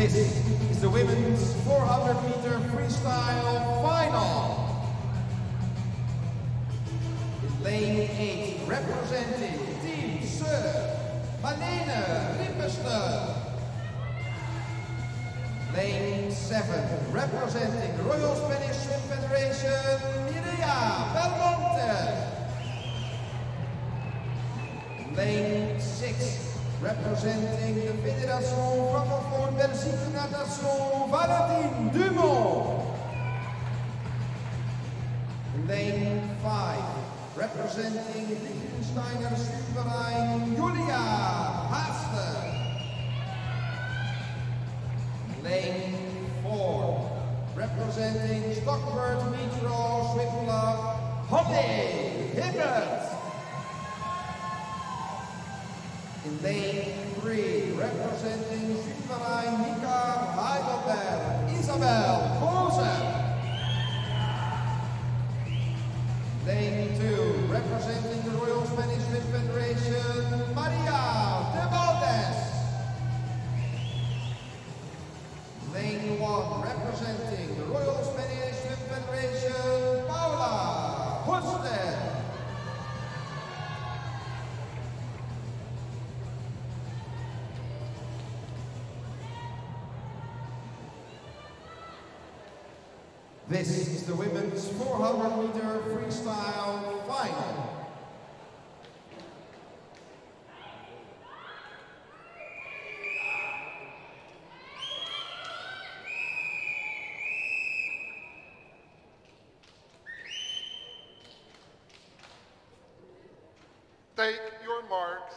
This is the women's 400 meter freestyle final. In lane 8, representing Team Sur, Marlene Ripperste. Lane 7, representing the Royal Spanish Swim Federation, Mireia Belmonte. Lane 6, representing the Fédération Francophone Belgique Natation, Valentin Dumont. Lane 5, representing Liechtensteiner Swimverein, Julia Haaster. Lane 4, representing Stockport Metro Swim Club, Holly Hibbert. In lane 3, representing Swimverein Mika Heidelberg, Isabel Boze. Lane 2, representing the Royal Spanish Swim Federation, Maria de Valdes. Lane 1, representing the Royal Spanish Swim Federation, Paula Hoste. This is the women's 400 meter freestyle final. Take your marks.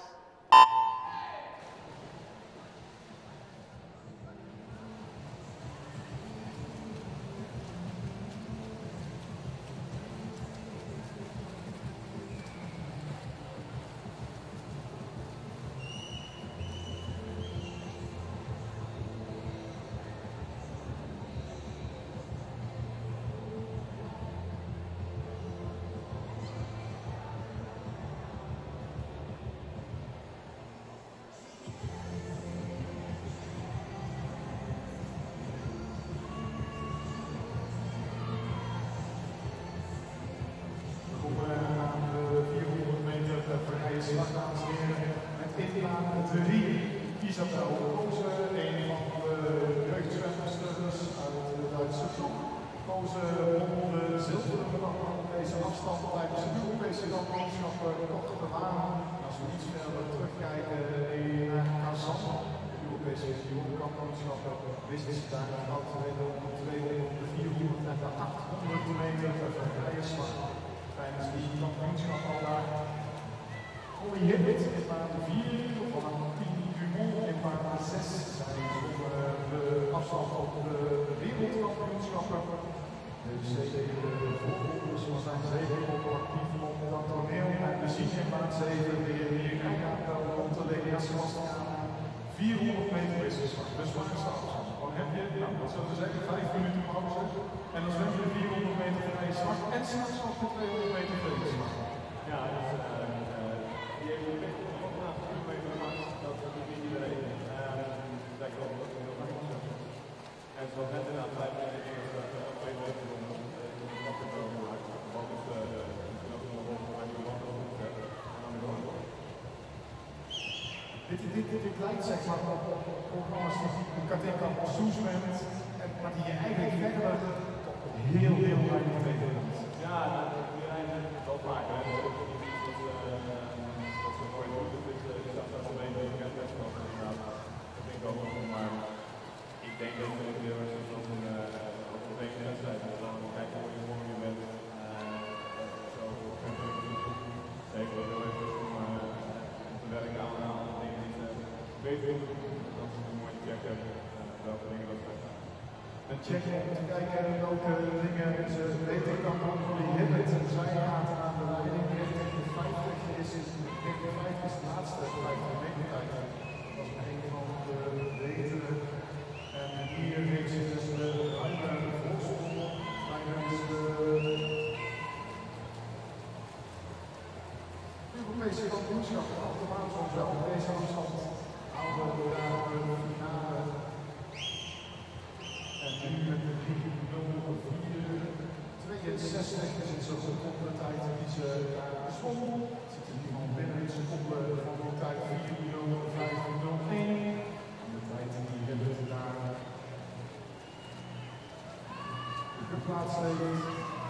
Dames en heren, met in baan 3 Isabel Boze, een van de jeugdzwemsters uit de Duitse ploeg. Boze won de zilveren medaille op deze afstand tijdens de Europese kampioenschappen kort eraan. Als we iets verder terugkijken naar Kazan, de Europese kampioenschappen, wist ze daar een goud te winnen op de 200, de 400 en de 800 meter vrije slag. Tijdens die kampioenschap al daar. Holly Hibbert in baan 4, Valentin Dumont in baan 6 zijn de afstand op de wereldkampioenschappen. Dus zeker de voorholders zijn zeker ook actief op dat toneel. En we zien in baan 7 de heer Mireia Belmonte, Lea Sebastian, 400 meter wisselslag. Dus waar is de afstand? Dan heb je, nou, dat zullen we zeggen, 5 minuten pauze. En dan zwem je de 400 meter vrije slag en s'nachts nog de 200 meter vrije slag. Ja, die heeft een beetje op de kilometer gemaakt, dat doet niet iedereen. Dat klopt, dat is heel makkelijk. En zoals net inderdaad 5 minuten eerst 2 meter om de pakken te maken. Wat is de dit lijkt zeg maar op programma's die Katinka Soes bent, maar die je eigenlijk verder heel weinig mee doet. Ja, dat doe je eigenlijk wel vaak. Dat ze mooi doen, is dat wel een beetje bekend. Dat denk ik ook nog, maar ik denk dat het heel erg is op een beetje wedstrijd. Dan kijk je hoe je bent. Zo zeker heel erg om te werken aan dingen die ze beter doen. Dat is een mooie check hebben welke dingen dat zijn. Een check om te kijken welke dingen ze beter kan doen voor die Hibbert. Zij gaat aan de leiding. 50 is de laatste 50 meter tijd. Dat is een van de betere. En hier heeft ze dus de ruime voorsprong tijdens de Europese kampioenschappen. Automatisch wel deze afstand houden we daar de finale seconde. Het zit in ieder geval binnen een seconde van de tijd 4:05:01. En de tijd die hebben we daar geplaatst heeft.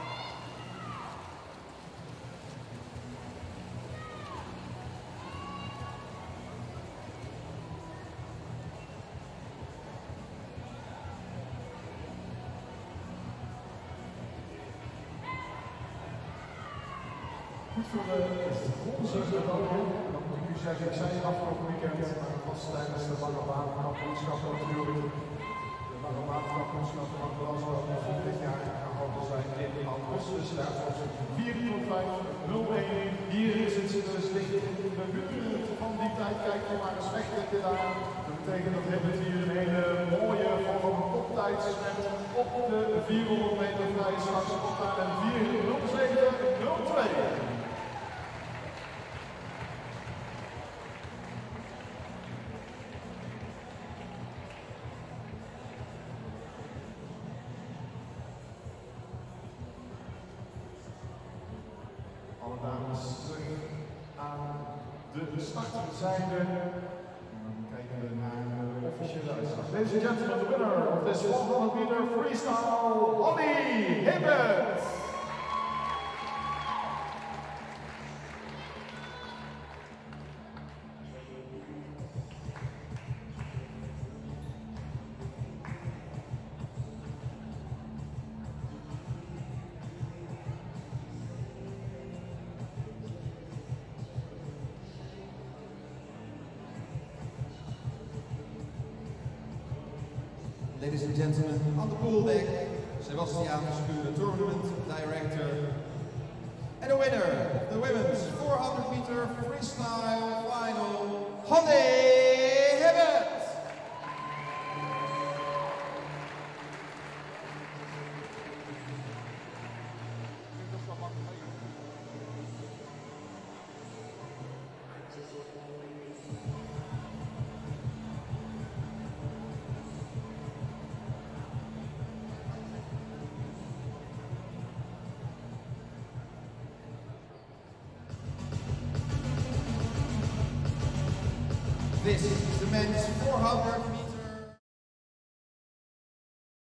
Goed voor de bronzen medaille. Dan moet ik u zeggen, ik zei het afgelopen weekend, maar het was tijdens de lange waterkampioenschappen natuurlijk. De lange waterkampioenschappen van Glasgow van dit jaar gehouden zijn in augustus. Daar was het 4:05:01. Hier is het dus ligt in de buurt van die tijd. Kijk je maar eens weg dit daar. Dat betekent dat hebben we hier een hele mooie van een toptijd op de 400 meter vrije slag. Komt daar een 4:07:02. Alle dames terug aan de startzijde. Dan kijken we naar de officiële uitslag. Ladies and gentlemen, the winner of this 400 meter freestyle, Holly Hibbert. Ladies and gentlemen, on the pool deck, Sebastian Schuur, Tournament Director, and the winner of the women's 400 meter freestyle final, Holly Hibbert. This is the men's 400 meters